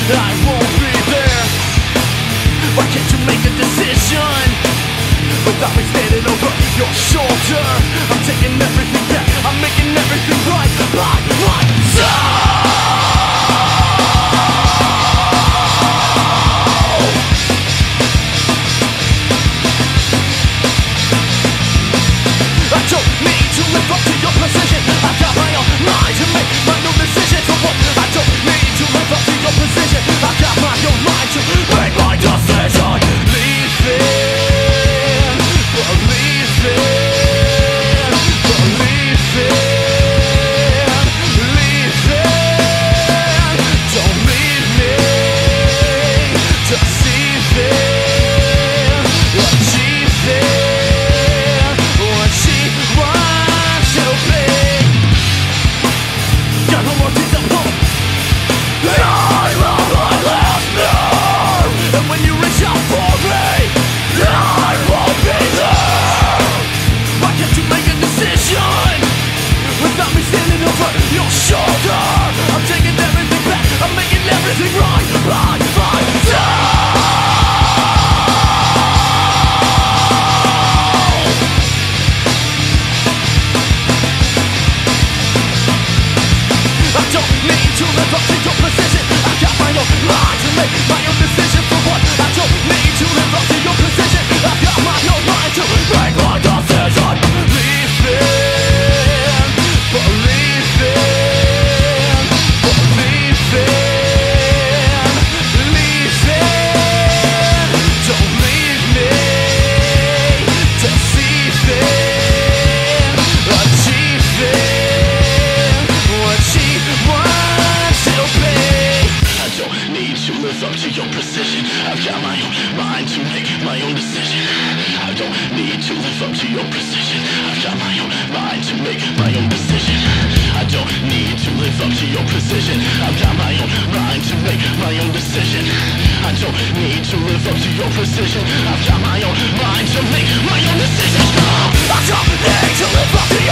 I won't be there. Why can't you make a decision without me standing over your shoulder? I'm taking everything back, I'm making everything right by myself. I don't need to live up to your position. I got my own mind to make my own decision. For what? I don't need to live up to your position. I got my own mind to make my decision. Leaving, believing, leaving. Don't leave me, deceiving, achieving what she wants to be. Got no more things at home. I love my last nerve. And when you reach out for me, I won't be there. Why can't you make a decision without me standing over your shoulder? I'm taking everything back, I'm making everything right by myself. I don't need to live up to your position. I got my own mind to make my own decision. For what? I don't need to live up to your position. I got my own mind to make my decision. Leaving, believing, leaving. Don't leave me, deceiving, achieving what she wants to be. I don't need to live up to your precision. I've got my own mind to make my own decision. I don't need to live up to your precision. I've got my own mind to make my own decision. I don't need to live up to your precision. I've got my own mind to make my own decision. I don't need to live up to your precision. I've got my own mind to make my own decision. I don't need to live up to